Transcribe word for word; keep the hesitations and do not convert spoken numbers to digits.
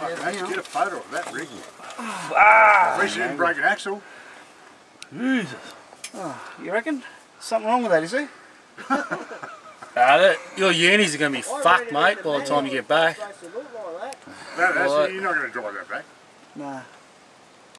Let's get a photo of that rig. Ah, At least you didn't break an axle. Jesus. Oh, you reckon? Something wrong with that, is there? Uh, your unis are going to be fucked, mate, by the time you get back. That, that's, Right. You're not going to drive that back. Nah.